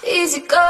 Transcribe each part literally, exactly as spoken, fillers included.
easy go.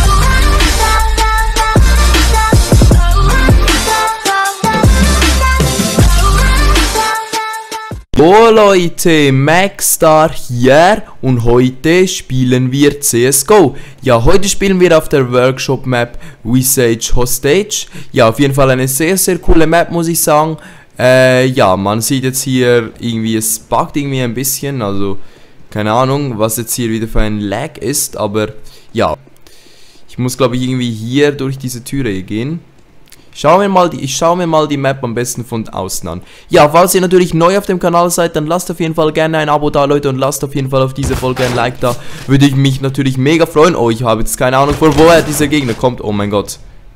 Oh Leute, Maxstar hier und heute spielen wir C S G O. Ja, heute spielen wir auf der Workshop Map Visage Hostage. Ja, auf jeden Fall eine sehr, sehr coole Map, muss ich sagen. Äh, ja, man sieht jetzt hier irgendwie, es buggt irgendwie ein bisschen, also keine Ahnung, was jetzt hier wieder für ein Lag ist, aber ja. Ich muss, glaube ich, irgendwie hier durch diese Türe gehen. Schauen wir mal die, ich schaue mir mal die Map am besten von außen an. Ja, falls ihr natürlich neu auf dem Kanal seid, dann lasst auf jeden Fall gerne ein Abo da, Leute, und lasst auf jeden Fall auf diese Folge ein Like da. Würde ich mich natürlich mega freuen. Oh, ich habe jetzt keine Ahnung, von woher dieser Gegner kommt. Oh mein Gott.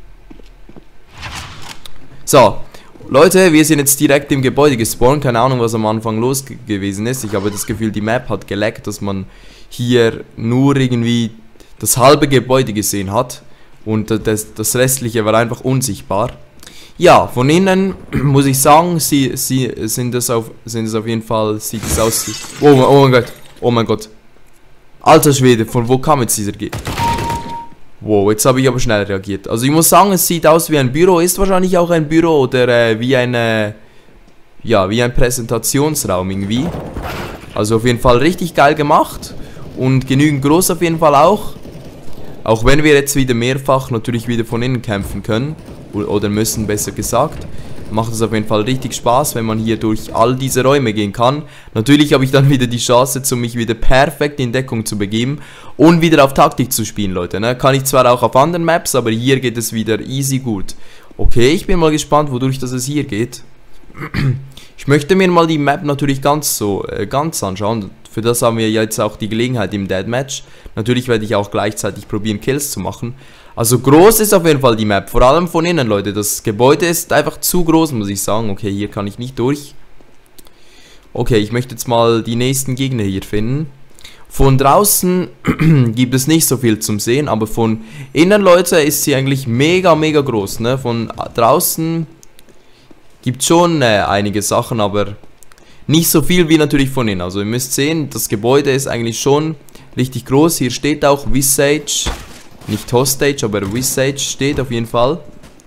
So, Leute, wir sind jetzt direkt im Gebäude gespawnt. Keine Ahnung, was am Anfang los gewesen ist. Ich habe das Gefühl, die Map hat gelaggt, dass man hier nur irgendwie das halbe Gebäude gesehen hat. Und das, das restliche war einfach unsichtbar. Ja, von innen muss ich sagen, sie, sie sind es auf, sind es auf jeden Fall, sieht es aus. Oh, oh mein Gott, oh mein Gott. Alter Schwede, von wo kam jetzt dieser G? Wow, jetzt habe ich aber schnell reagiert. Also ich muss sagen, es sieht aus wie ein Büro, ist wahrscheinlich auch ein Büro oder äh, wie eine, ja, wie ein Präsentationsraum irgendwie. Also auf jeden Fall richtig geil gemacht und genügend groß auf jeden Fall auch. Auch wenn wir jetzt wieder mehrfach natürlich wieder von innen kämpfen können, oder müssen, besser gesagt, macht es auf jeden Fall richtig Spaß, wenn man hier durch all diese Räume gehen kann. Natürlich habe ich dann wieder die Chance, um mich wieder perfekt in Deckung zu begeben und wieder auf Taktik zu spielen, Leute. Ne? Kann ich zwar auch auf anderen Maps, aber hier geht es wieder easy gut. Okay, ich bin mal gespannt, wodurch das es hier geht. Ich möchte mir mal die Map natürlich ganz so, äh, ganz anschauen. Für das haben wir jetzt auch die Gelegenheit im Deathmatch. Natürlich werde ich auch gleichzeitig probieren, Kills zu machen. Also groß ist auf jeden Fall die Map, vor allem von innen, Leute. Das Gebäude ist einfach zu groß, muss ich sagen. Okay, hier kann ich nicht durch. Okay, ich möchte jetzt mal die nächsten Gegner hier finden. Von draußen gibt es nicht so viel zum Sehen, aber von innen, Leute, ist sie eigentlich mega, mega groß. Ne? Von draußen gibt es schon äh, einige Sachen, aber nicht so viel wie natürlich von innen. Also ihr müsst sehen, das Gebäude ist eigentlich schon richtig groß. Hier steht auch Visage. Nicht Hostage, aber Visage steht auf jeden Fall.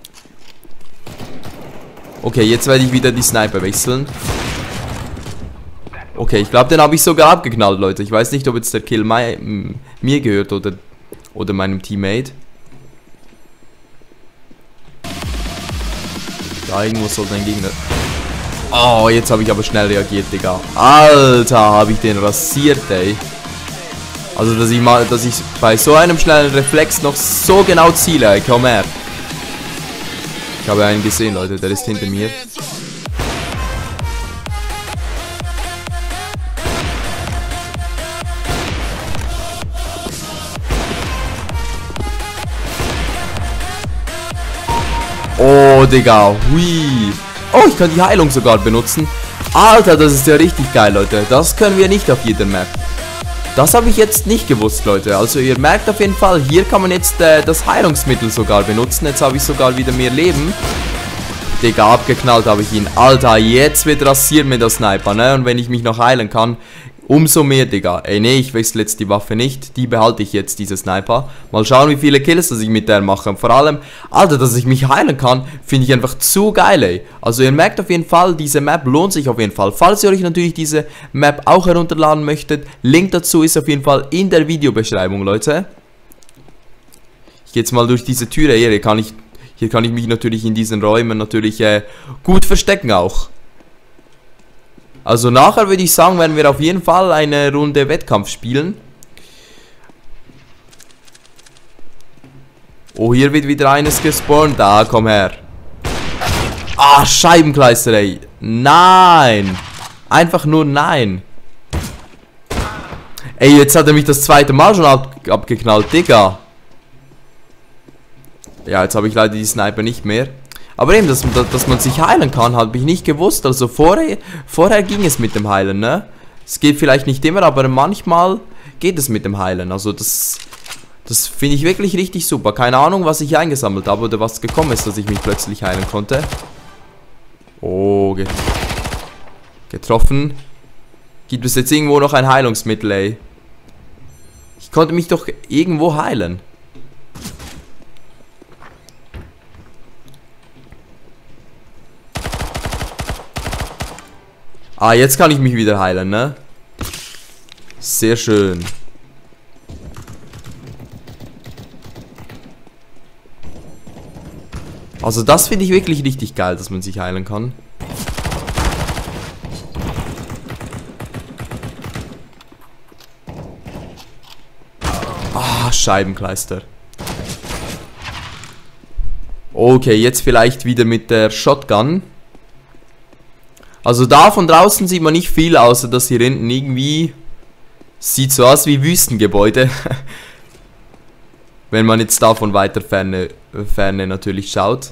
Okay, jetzt werde ich wieder die Sniper wechseln. Okay, ich glaube, den habe ich sogar abgeknallt, Leute. Ich weiß nicht, ob jetzt der Kill mein, mir gehört oder, oder meinem Teammate. Da irgendwo sollte ein Gegner... Oh, jetzt habe ich aber schnell reagiert, Digga. Alter, habe ich den rasiert, ey. Also, dass ich mal, dass ich bei so einem schnellen Reflex noch so genau ziele, ey. Komm her. Ich habe einen gesehen, Leute, der ist hinter mir. Oh, Digga, hui. Oh, ich kann die Heilung sogar benutzen. Alter, das ist ja richtig geil, Leute. Das können wir nicht auf jeder Map. Das habe ich jetzt nicht gewusst, Leute. Also ihr merkt auf jeden Fall, hier kann man jetzt äh, das Heilungsmittel sogar benutzen. Jetzt habe ich sogar wieder mehr Leben. Digga, abgeknallt habe ich ihn. Alter, jetzt wird rasiert mit der Sniper, ne? Und wenn ich mich noch heilen kann, umso mehr, Digga. Ey, nee, ich wechsle jetzt die Waffe nicht. Die behalte ich jetzt, diese Sniper. Mal schauen, wie viele Kills das ich mit der mache. Und vor allem, Alter, dass ich mich heilen kann, finde ich einfach zu geil, ey. Also ihr merkt auf jeden Fall, diese Map lohnt sich auf jeden Fall. Falls ihr euch natürlich diese Map auch herunterladen möchtet, Link dazu ist auf jeden Fall in der Videobeschreibung, Leute. Ich gehe jetzt mal durch diese Türe. Hier kann ich, hier kann ich mich natürlich in diesen Räumen natürlich äh, gut verstecken auch. Also nachher würde ich sagen, werden wir auf jeden Fall eine Runde Wettkampf spielen. Oh, hier wird wieder eines gespawnt. Da, komm her. Ah, Scheibenkleister, ey. Nein. Einfach nur nein. Ey, jetzt hat er mich das zweite Mal schon ab abgeknallt, Digga. Ja, jetzt habe ich leider die Sniper nicht mehr. Aber eben, dass, dass man sich heilen kann, habe ich nicht gewusst. Also vorher, vorher ging es mit dem Heilen, ne? Es geht vielleicht nicht immer, aber manchmal geht es mit dem Heilen. Also das, das finde ich wirklich richtig super. Keine Ahnung, was ich eingesammelt habe oder was gekommen ist, dass ich mich plötzlich heilen konnte. Oh, get getroffen. Gibt es jetzt irgendwo noch ein Heilungsmittel, ey? Ich konnte mich doch irgendwo heilen. Ah, jetzt kann ich mich wieder heilen, ne? Sehr schön. Also das finde ich wirklich richtig geil, dass man sich heilen kann. Ah, Scheibenkleister. Okay, jetzt vielleicht wieder mit der Shotgun. Also da von draußen sieht man nicht viel, außer dass hier hinten irgendwie... Sieht so aus wie Wüstengebäude. Wenn man jetzt da von weiter Ferne, Ferne natürlich schaut.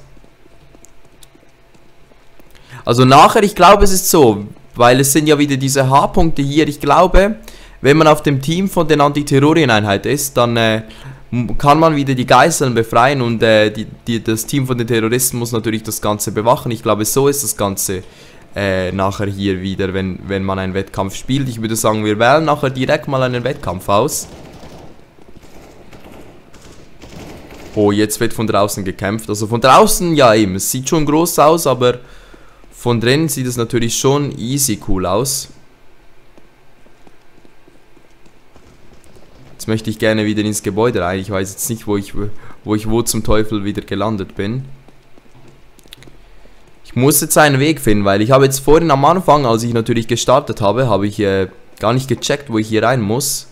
Also nachher, ich glaube es ist so, weil es sind ja wieder diese H-Punkte hier. Ich glaube, wenn man auf dem Team von den Antiterrorien-Einheit ist, dann äh, kann man wieder die Geiseln befreien und äh, die, die, das Team von den Terroristen muss natürlich das Ganze bewachen. Ich glaube, so ist das Ganze äh, nachher hier wieder, wenn, wenn man einen Wettkampf spielt. Ich würde sagen, wir wählen nachher direkt mal einen Wettkampf aus. Oh, jetzt wird von draußen gekämpft. Also von draußen, ja eben, es sieht schon groß aus, aber von drinnen sieht es natürlich schon easy cool aus. Jetzt möchte ich gerne wieder ins Gebäude rein. Ich weiß jetzt nicht, wo ich, wo ich wo zum Teufel wieder gelandet bin. Ich muss jetzt einen Weg finden, weil ich habe jetzt vorhin am Anfang, als ich natürlich gestartet habe, habe ich äh, gar nicht gecheckt, wo ich hier rein muss.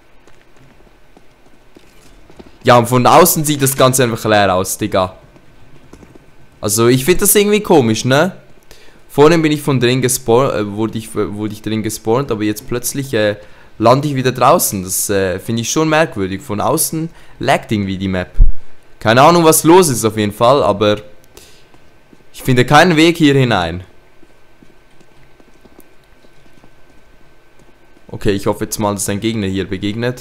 Ja, und von außen sieht das Ganze einfach leer aus, Digga. Also, ich finde das irgendwie komisch, ne? Vorhin bin ich von drin gespawnt, äh, wurde, ich, wurde ich drin gespawnt, aber jetzt plötzlich äh, lande ich wieder draußen. Das äh, finde ich schon merkwürdig. Von außen laggt irgendwie die Map. Keine Ahnung, was los ist auf jeden Fall, aber ich finde keinen Weg hier hinein. Okay, ich hoffe jetzt mal, dass ein Gegner hier begegnet.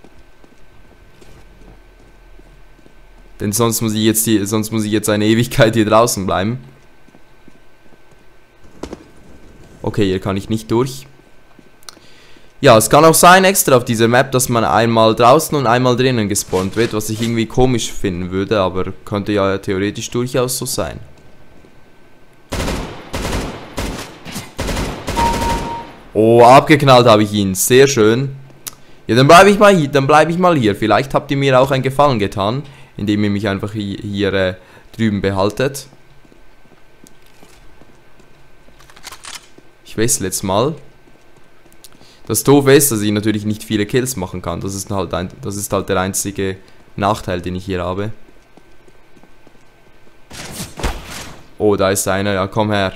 Denn sonst muss ich jetzt die, sonst muss ich jetzt eine Ewigkeit hier draußen bleiben. Okay, hier kann ich nicht durch. Ja, es kann auch sein extra auf dieser Map, dass man einmal draußen und einmal drinnen gespawnt wird, was ich irgendwie komisch finden würde, aber könnte ja theoretisch durchaus so sein. Oh, abgeknallt habe ich ihn. Sehr schön. Ja, dann bleibe ich mal hier, dann bleibe ich mal hier. Vielleicht habt ihr mir auch einen Gefallen getan, indem ihr mich einfach hier, hier äh, drüben behaltet. Ich wechsle jetzt mal. Das Doofe ist, dass ich natürlich nicht viele Kills machen kann. Das ist halt, ein, das ist halt der einzige Nachteil, den ich hier habe. Oh, da ist einer. Ja, komm her.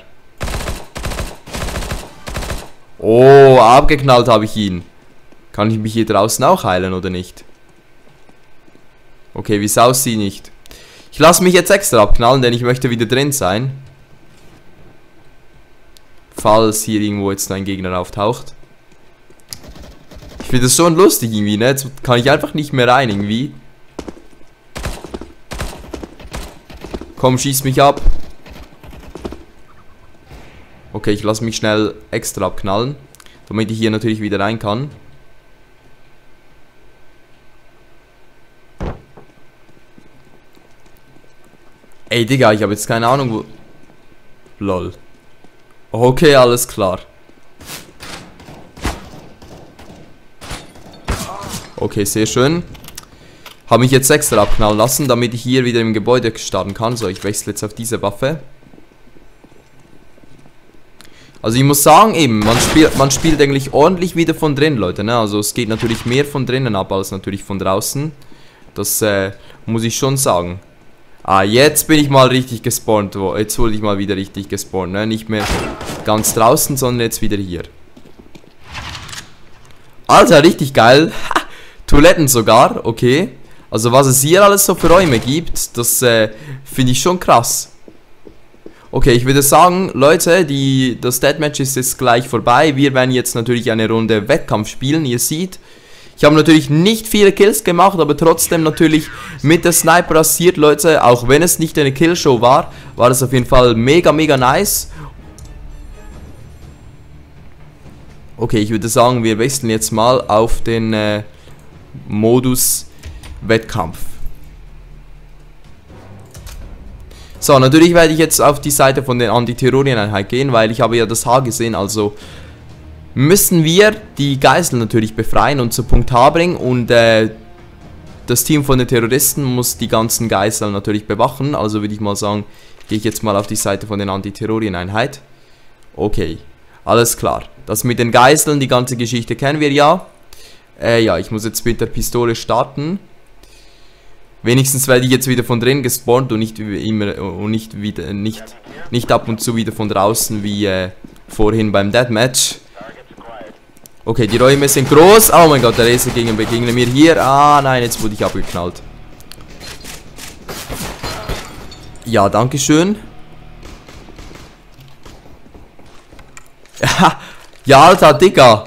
Oh, abgeknallt habe ich ihn. Kann ich mich hier draußen auch heilen oder nicht? Okay, wie es aussieht nicht. Ich lasse mich jetzt extra abknallen, denn ich möchte wieder drin sein. Falls hier irgendwo jetzt ein Gegner auftaucht. Ich finde das schon lustig irgendwie, ne? Jetzt kann ich einfach nicht mehr rein irgendwie. Komm, schieß mich ab. Okay, ich lasse mich schnell extra abknallen, damit ich hier natürlich wieder rein kann. Ey, Digga, ich habe jetzt keine Ahnung, wo... Lol. Okay, alles klar. Okay, sehr schön. Habe mich jetzt extra abknallen lassen, damit ich hier wieder im Gebäude starten kann. So, ich wechsle jetzt auf diese Waffe. Also ich muss sagen, eben, man spielt, man spielt eigentlich ordentlich wieder von drin, Leute, ne? Also es geht natürlich mehr von drinnen ab, als natürlich von draußen. Das äh, muss ich schon sagen. Ah, jetzt bin ich mal richtig gespawnt. Jetzt wurde ich mal wieder richtig gespawnt, ne? Nicht mehr ganz draußen, sondern jetzt wieder hier. Alter, richtig geil. Ha, Toiletten sogar, okay. Also was es hier alles so für Räume gibt, das äh, finde ich schon krass. Okay, ich würde sagen, Leute, die, das Deathmatch ist jetzt gleich vorbei. Wir werden jetzt natürlich eine Runde Wettkampf spielen. Ihr seht, ich habe natürlich nicht viele Kills gemacht, aber trotzdem natürlich mit der Sniper rasiert, Leute. Auch wenn es nicht eine Killshow war, war das auf jeden Fall mega, mega nice. Okay, ich würde sagen, wir wechseln jetzt mal auf den, äh, Modus Wettkampf. So, natürlich werde ich jetzt auf die Seite von der Antiterroreinheit gehen, weil ich habe ja das H gesehen, also müssen wir die Geiseln natürlich befreien und zu Punkt H bringen und äh, das Team von den Terroristen muss die ganzen Geiseln natürlich bewachen, also würde ich mal sagen, gehe ich jetzt mal auf die Seite von der Antiterroreinheit. Okay, alles klar. Das mit den Geiseln, die ganze Geschichte kennen wir ja. Äh, ja, ich muss jetzt mit der Pistole starten. Wenigstens werde ich jetzt wieder von drin gespawnt und nicht immer und nicht wieder nicht nicht ab und zu wieder von draußen wie äh, vorhin beim Deathmatch. Okay, die Räume sind groß. Oh mein Gott, der Laser gegen begegnet mir hier. Ah nein, jetzt wurde ich abgeknallt. Ja, danke schön. Ja, ja, Alter, Digga.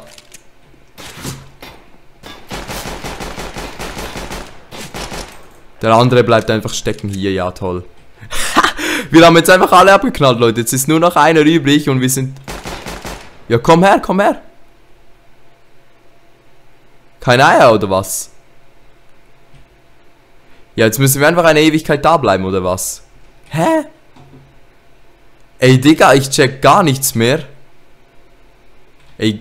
Der andere bleibt einfach stecken hier, ja toll. Wir haben jetzt einfach alle abgeknallt, Leute. Jetzt ist nur noch einer übrig und wir sind... Ja, komm her, komm her. Keine Eier, oder was? Ja, jetzt müssen wir einfach eine Ewigkeit da bleiben, oder was? Hä? Ey, Digga, ich check gar nichts mehr. Ey.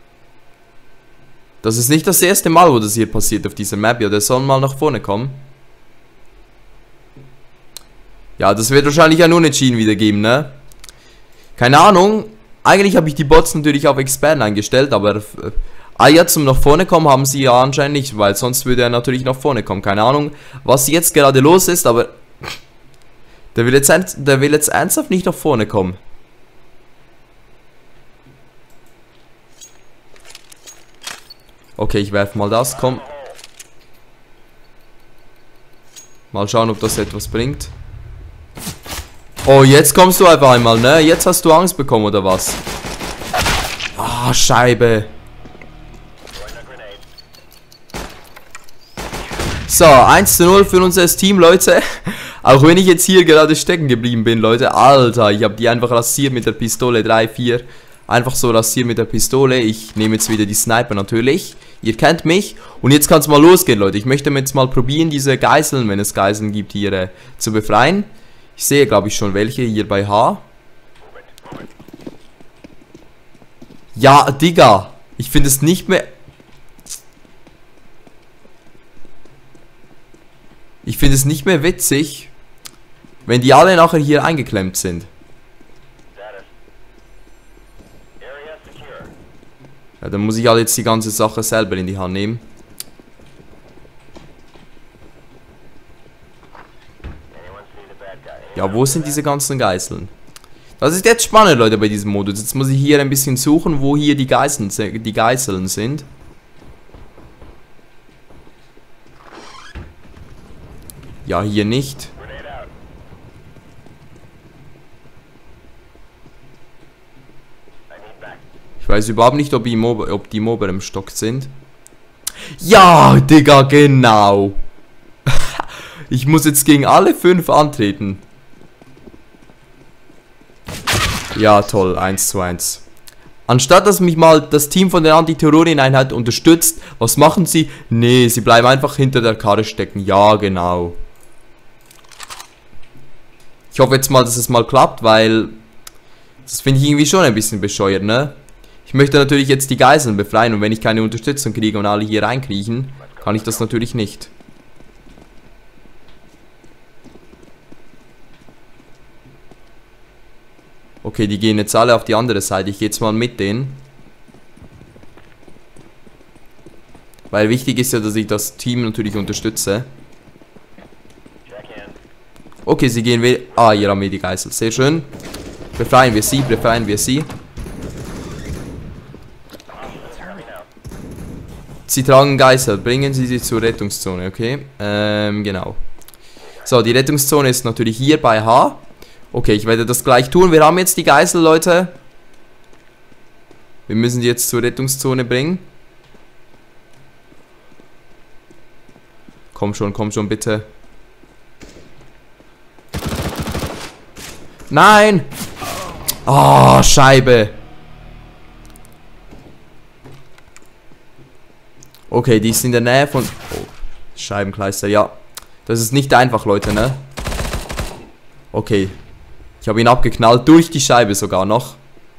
Das ist nicht das erste Mal, wo das hier passiert auf dieser Map. Ja, der soll mal nach vorne kommen. Ja, das wird wahrscheinlich ein Unentschieden wieder geben, ne? Keine Ahnung. Eigentlich habe ich die Bots natürlich auf Expand eingestellt, aber äh, ah ja, zum nach vorne kommen haben sie ja anscheinend nicht, weil sonst würde er natürlich nach vorne kommen. Keine Ahnung, was jetzt gerade los ist, aber der will jetzt, der will jetzt ernsthaft nicht nach vorne kommen. Okay, ich werfe mal das, komm. Mal schauen, ob das etwas bringt. Oh, jetzt kommst du einfach einmal, ne? Jetzt hast du Angst bekommen, oder was? Ah, Scheibe. So, eins zu null für unser Team, Leute. Auch wenn ich jetzt hier gerade stecken geblieben bin, Leute. Alter, ich habe die einfach rasiert mit der Pistole drei, vier. Einfach so rasiert mit der Pistole. Ich nehme jetzt wieder die Sniper natürlich. Ihr kennt mich. Und jetzt kann es mal losgehen, Leute. Ich möchte jetzt mal probieren, diese Geiseln, wenn es Geiseln gibt, hier äh, zu befreien. Ich sehe, glaube ich, schon welche hier bei H. Ja, Digga. Ich finde es nicht mehr... Ich finde es nicht mehr witzig, wenn die alle nachher hier eingeklemmt sind. Ja, dann muss ich halt jetzt die ganze Sache selber in die Hand nehmen. Ja, wo sind diese ganzen Geiseln? Das ist jetzt spannend, Leute, bei diesem Modus. Jetzt muss ich hier ein bisschen suchen, wo hier die Geiseln, die Geiseln sind. Ja, hier nicht. Ich weiß überhaupt nicht, ob die, Mob ob die im oberen Stock sind. Ja, Digga, genau. Ich muss jetzt gegen alle fünf antreten. Ja, toll, eins zu eins. Anstatt dass mich mal das Team von der Antiterroreinheit unterstützt, was machen sie? Nee, sie bleiben einfach hinter der Karre stecken. Ja, genau. Ich hoffe jetzt mal, dass es mal klappt, weil das finde ich irgendwie schon ein bisschen bescheuert, ne? Ich möchte natürlich jetzt die Geiseln befreien und wenn ich keine Unterstützung kriege und alle hier reinkriechen, kann ich das natürlich nicht. Okay, die gehen jetzt alle auf die andere Seite. Ich gehe jetzt mal mit denen. Weil wichtig ist ja, dass ich das Team natürlich unterstütze. Okay, sie gehen wieder... Ah, hier haben wir die Geisel. Sehr schön. Befreien wir sie, befreien wir sie. Sie tragen Geisel. Bringen Sie sie zur Rettungszone, okay? Ähm, genau. So, die Rettungszone ist natürlich hier bei H. Okay, ich werde das gleich tun. Wir haben jetzt die Geisel, Leute. Wir müssen die jetzt zur Rettungszone bringen. Komm schon, komm schon, bitte. Nein! Oh, Scheibe. Okay, die ist in der Nähe von... Oh, Scheibenkleister, ja. Das ist nicht einfach, Leute, ne? Okay. Ich habe ihn abgeknallt, durch die Scheibe sogar noch.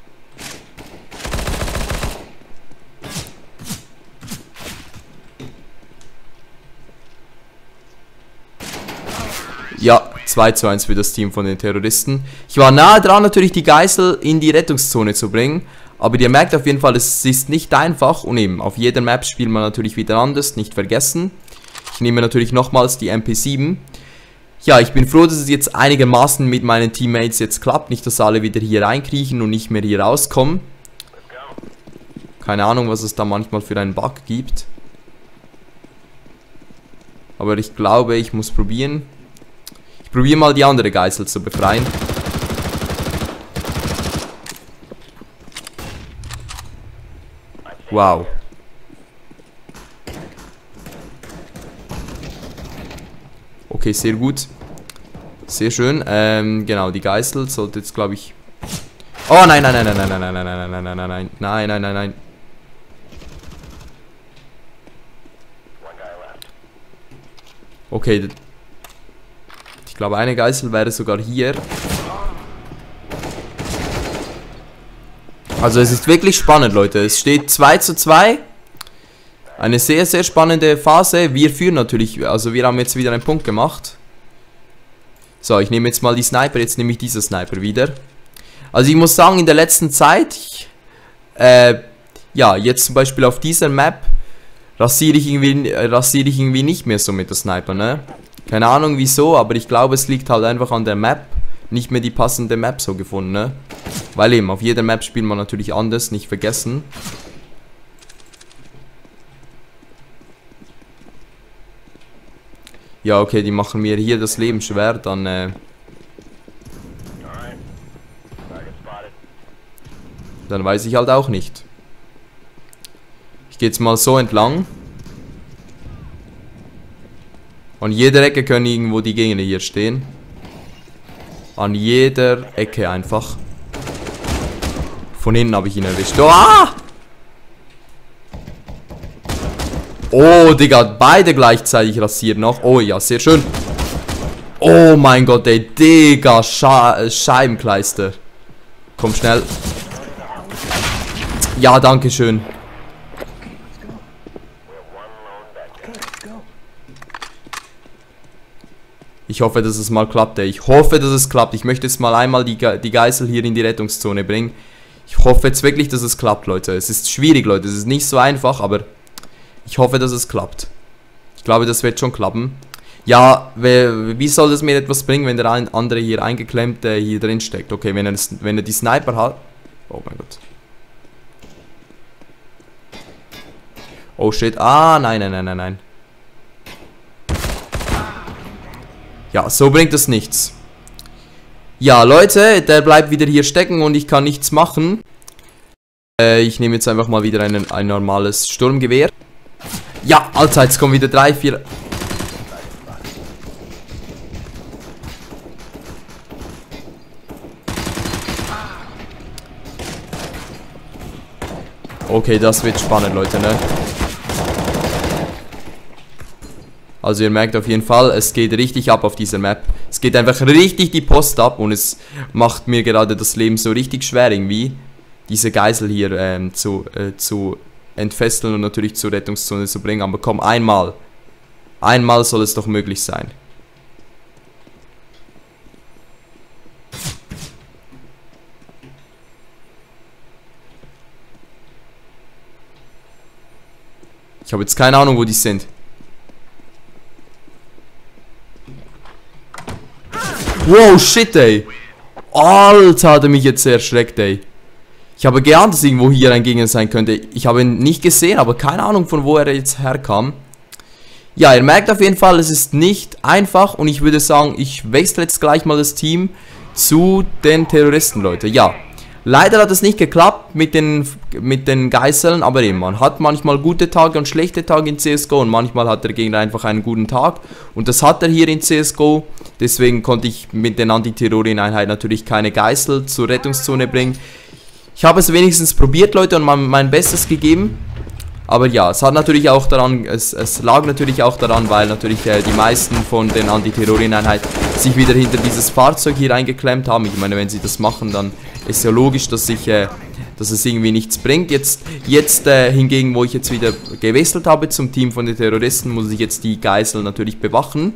Ja, zwei zu eins für das Team von den Terroristen. Ich war nahe dran, natürlich die Geisel in die Rettungszone zu bringen. Aber ihr merkt auf jeden Fall, es ist nicht einfach. Und eben, auf jeder Map spielt man natürlich wieder anders, nicht vergessen. Ich nehme natürlich nochmals die M P sieben. Ja, ich bin froh, dass es jetzt einigermaßen mit meinen Teammates jetzt klappt. Nicht, dass alle wieder hier reinkriechen und nicht mehr hier rauskommen. Keine Ahnung, was es da manchmal für einen Bug gibt. Aber ich glaube, ich muss probieren. Ich probiere mal die andere Geisel zu befreien. Wow. Okay, sehr gut. Sehr schön. Ähm, genau, die Geisel sollte jetzt, glaube ich... Oh, nein, nein, nein, nein, nein, nein, nein, nein, nein, nein, nein, nein, nein, nein, nein, nein, nein. Okay. Ich glaube, eine Geisel wäre sogar hier. Also es ist wirklich spannend, Leute. Es steht zwei zu zwei. Eine sehr, sehr spannende Phase. Wir führen natürlich, also wir haben jetzt wieder einen Punkt gemacht. So, ich nehme jetzt mal die Sniper. Jetzt nehme ich diese Sniper wieder. Also ich muss sagen, in der letzten Zeit, ich, äh, ja, jetzt zum Beispiel auf dieser Map, rasiere ich irgendwie, rasiere ich irgendwie nicht mehr so mit der Sniper, ne? Keine Ahnung wieso, aber ich glaube, es liegt halt einfach an der Map. Nicht mehr die passende Map so gefunden, ne? Weil eben, auf jeder Map spielt man natürlich anders, nicht vergessen. Ja, okay, die machen mir hier das Leben schwer, dann, äh... Dann weiß ich halt auch nicht. Ich gehe jetzt mal so entlang. An jeder Ecke können irgendwo die Gegner hier stehen. An jeder Ecke einfach. Von hinten habe ich ihn erwischt. Oh, ah! Oh, Digga, beide gleichzeitig rasiert noch. Oh ja, sehr schön. Oh mein Gott, ey, Digga, Sche Scheibenkleister. Komm schnell. Ja, danke schön. Ich hoffe, dass es mal klappt, ey. Ich hoffe, dass es klappt. Ich möchte jetzt mal einmal die, Ge die Geisel hier in die Rettungszone bringen. Ich hoffe jetzt wirklich, dass es klappt, Leute. Es ist schwierig, Leute. Es ist nicht so einfach, aber ich hoffe, dass es klappt. Ich glaube, das wird schon klappen. Ja, wie soll das mir etwas bringen, wenn der andere hier eingeklemmt äh, hier drin steckt? Okay, wenn er, wenn er die Sniper hat... Oh mein Gott. Oh shit. Ah, nein, nein, nein, nein, nein. Ja, so bringt es nichts. Ja, Leute, der bleibt wieder hier stecken und ich kann nichts machen. Äh, ich nehme jetzt einfach mal wieder einen, ein normales Sturmgewehr. Ja, Alter, jetzt kommen wieder drei, vier... Okay, das wird spannend, Leute, ne? Also ihr merkt auf jeden Fall, es geht richtig ab auf dieser Map. Es geht einfach richtig die Post ab und es macht mir gerade das Leben so richtig schwer irgendwie, diese Geisel hier ähm, zu, äh, zu entfesseln und natürlich zur Rettungszone zu bringen. Aber komm, einmal. Einmal soll es doch möglich sein. Ich habe jetzt keine Ahnung, wo die sind. Wow, shit, ey. Alter, hat er mich jetzt sehr erschreckt, ey. Ich habe geahnt, dass irgendwo hier ein Gegner sein könnte. Ich habe ihn nicht gesehen, aber keine Ahnung, von wo er jetzt herkam. Ja, ihr merkt auf jeden Fall, es ist nicht einfach. Und ich würde sagen, ich wechsle jetzt gleich mal das Team zu den Terroristen, Leute. Ja, leider hat es nicht geklappt mit den, mit den Geiseln. Aber eben, man hat manchmal gute Tage und schlechte Tage in C S G O. Und manchmal hat der Gegner einfach einen guten Tag. Und das hat er hier in C S G O. Deswegen konnte ich mit den Antiterrorin-Einheiten natürlich keine Geisel zur Rettungszone bringen. Ich habe es wenigstens probiert, Leute, und mein Bestes gegeben. Aber ja, es hat natürlich auch daran, es, es lag natürlich auch daran, weil natürlich äh, die meisten von den Antiterroreinheiten sich wieder hinter dieses Fahrzeug hier eingeklemmt haben. Ich meine, wenn sie das machen, dann ist ja logisch, dass sich, äh, dass es irgendwie nichts bringt. Jetzt, jetzt äh, hingegen, wo ich jetzt wieder gewechselt habe zum Team von den Terroristen, muss ich jetzt die Geiseln natürlich bewachen.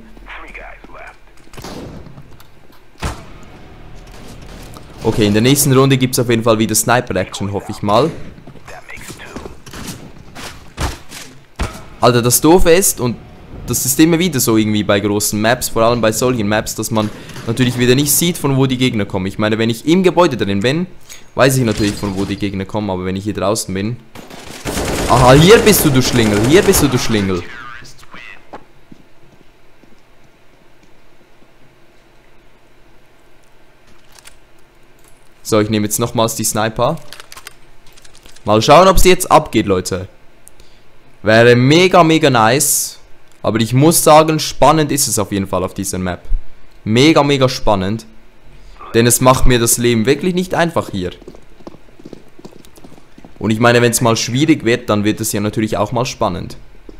Okay, in der nächsten Runde gibt es auf jeden Fall wieder Sniper-Action, hoffe ich mal. Alter, das Doofe ist, und das ist immer wieder so irgendwie bei großen Maps, vor allem bei solchen Maps, dass man natürlich wieder nicht sieht, von wo die Gegner kommen. Ich meine, wenn ich im Gebäude drin bin, weiß ich natürlich, von wo die Gegner kommen, aber wenn ich hier draußen bin... Aha, hier bist du, du Schlingel, hier bist du, du Schlingel. So, ich nehme jetzt nochmals die Sniper. Mal schauen, ob es jetzt abgeht, Leute. Wäre mega, mega nice. Aber ich muss sagen, spannend ist es auf jeden Fall auf dieser Map. Mega, mega spannend. Denn es macht mir das Leben wirklich nicht einfach hier. Und ich meine, wenn es mal schwierig wird, dann wird es ja natürlich auch mal spannend.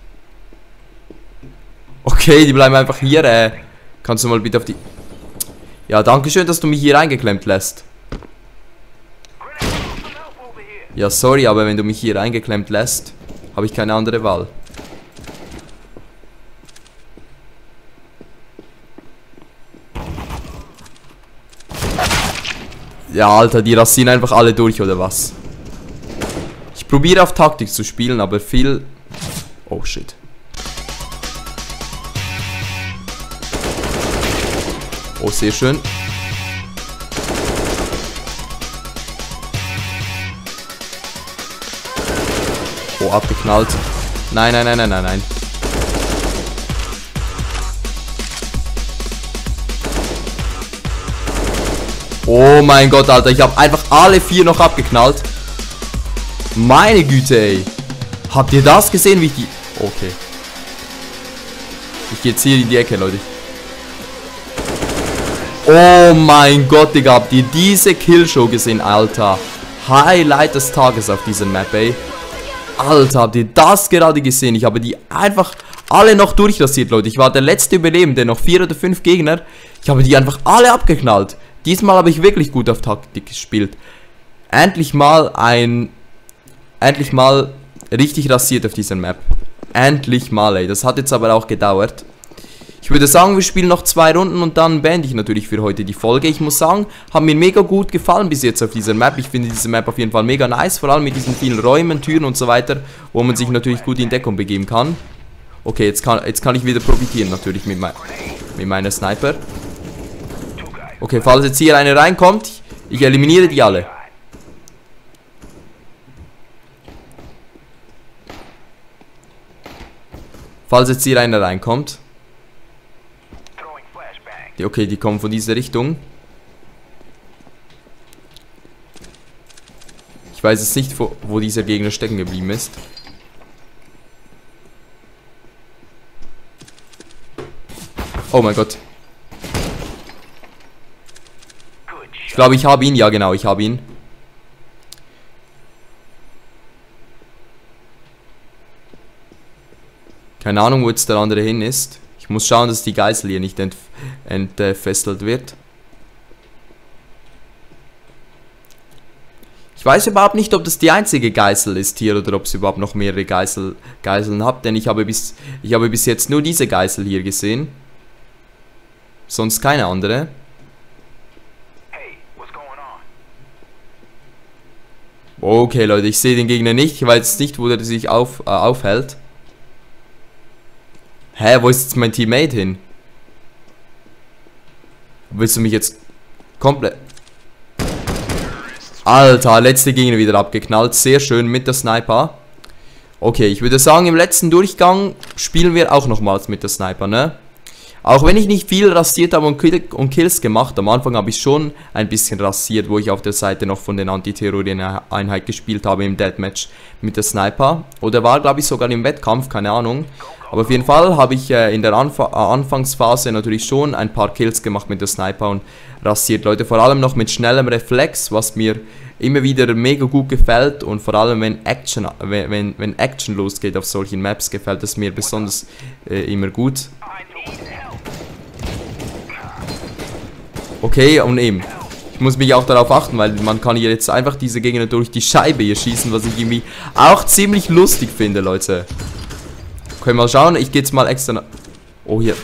Okay, die bleiben einfach hier. Äh, kannst du mal bitte auf die... Ja, danke schön, dass du mich hier eingeklemmt lässt. Ja, sorry, aber wenn du mich hier eingeklemmt lässt, habe ich keine andere Wahl. Ja, Alter, die rasieren einfach alle durch, oder was? Ich probiere auf Taktik zu spielen, aber viel... Oh, shit. Oh, sehr schön. Oh, abgeknallt. Nein, nein, nein, nein, nein, nein. Oh mein Gott, Alter. Ich habe einfach alle vier noch abgeknallt. Meine Güte, ey. Habt ihr das gesehen, wie ich die... Okay. Ich gehe jetzt hier in die Ecke, Leute. Oh mein Gott, Digga. Habt ihr diese Killshow gesehen, Alter? Highlight des Tages auf dieser Map, ey. Alter, habt ihr das gerade gesehen? Ich habe die einfach alle noch durchrasiert, Leute. Ich war der letzte Überlebende, noch vier oder fünf Gegner. Ich habe die einfach alle abgeknallt. Diesmal habe ich wirklich gut auf Taktik gespielt. Endlich mal ein... Endlich mal richtig rasiert auf dieser Map. Endlich mal, ey. Das hat jetzt aber auch gedauert. Ich würde sagen, wir spielen noch zwei Runden und dann beende ich natürlich für heute die Folge. Ich muss sagen, hat mir mega gut gefallen bis jetzt auf dieser Map. Ich finde diese Map auf jeden Fall mega nice, vor allem mit diesen vielen Räumen, Türen und so weiter, wo man sich natürlich gut in Deckung begeben kann. Okay, jetzt kann, jetzt kann ich wieder profitieren natürlich mit, mein, mit meiner Sniper. Okay, falls jetzt hier eine reinkommt, ich eliminiere die alle. Falls jetzt hier einer reinkommt. Okay, die kommen von dieser Richtung. Ich weiß jetzt nicht, wo, wo dieser Gegner stecken geblieben ist. Oh mein Gott. Ich glaube, ich habe ihn. Ja, genau, ich habe ihn. Keine Ahnung, wo jetzt der andere hin ist. Ich muss schauen, dass die Geisel hier nicht entf entfesselt wird. Ich weiß überhaupt nicht, ob das die einzige Geisel ist hier oder ob es überhaupt noch mehrere Geisel Geiseln hat, denn ich habe bis ich habe bis jetzt nur diese Geisel hier gesehen. Sonst keine andere. Okay, Leute, ich sehe den Gegner nicht. Ich weiß jetzt nicht, wo der sich auf, äh, aufhält. Hä, wo ist jetzt mein Teammate hin? Willst du mich jetzt komplett... Alter, letzte Gegner wieder abgeknallt. Sehr schön mit der Sniper. Okay, ich würde sagen, im letzten Durchgang spielen wir auch nochmals mit der Sniper, ne? Auch wenn ich nicht viel rasiert habe und, Kill und Kills gemacht, am Anfang habe ich schon ein bisschen rasiert, wo ich auf der Seite noch von den Antiterror-Einheit gespielt habe im Deathmatch mit der Sniper. Oder war, glaube ich, sogar im Wettkampf, keine Ahnung. Aber auf jeden Fall habe ich äh, in der Anf äh, Anfangsphase natürlich schon ein paar Kills gemacht mit der Sniper und rasiert, Leute. Vor allem noch mit schnellem Reflex, was mir immer wieder mega gut gefällt und vor allem wenn Action, wenn, wenn Action losgeht auf solchen Maps, gefällt es mir besonders äh, immer gut. Okay, und eben, ich muss mich auch darauf achten, weil man kann hier jetzt einfach diese Gegner durch die Scheibe hier schießen, was ich irgendwie auch ziemlich lustig finde, Leute. Können wir mal schauen, ich gehe jetzt mal extra... Oh, hier.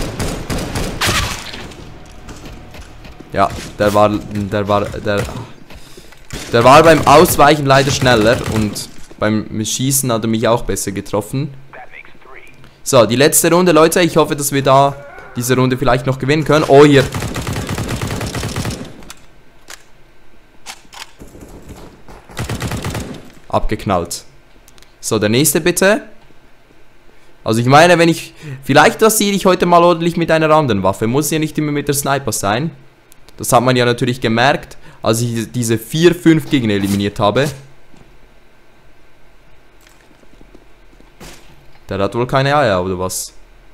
Ja, der war, der war, der... Der war beim Ausweichen leider schneller und beim Schießen hat er mich auch besser getroffen. So, die letzte Runde, Leute. Ich hoffe, dass wir da diese Runde vielleicht noch gewinnen können. Oh, hier. Abgeknallt. So, der nächste bitte. Also ich meine, wenn ich... Vielleicht rasiere ich heute mal ordentlich mit einer anderen Waffe. Muss ja nicht immer mit der Sniper sein. Das hat man ja natürlich gemerkt, als ich diese vier, fünf Gegner eliminiert habe. Der hat wohl keine Eier, oder was?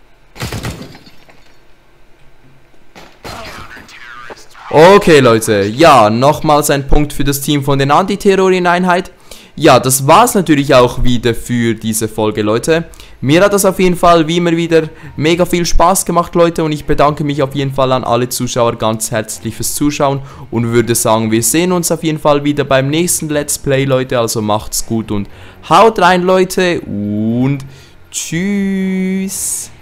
Okay, Leute. Ja, nochmals ein Punkt für das Team von den Antiterror-Einheit. Ja, das war's natürlich auch wieder für diese Folge, Leute. Mir hat das auf jeden Fall wie immer wieder mega viel Spaß gemacht, Leute. Und ich bedanke mich auf jeden Fall an alle Zuschauer ganz herzlich fürs Zuschauen. Und würde sagen, wir sehen uns auf jeden Fall wieder beim nächsten Let's Play, Leute. Also macht's gut und haut rein, Leute. Und tschüss.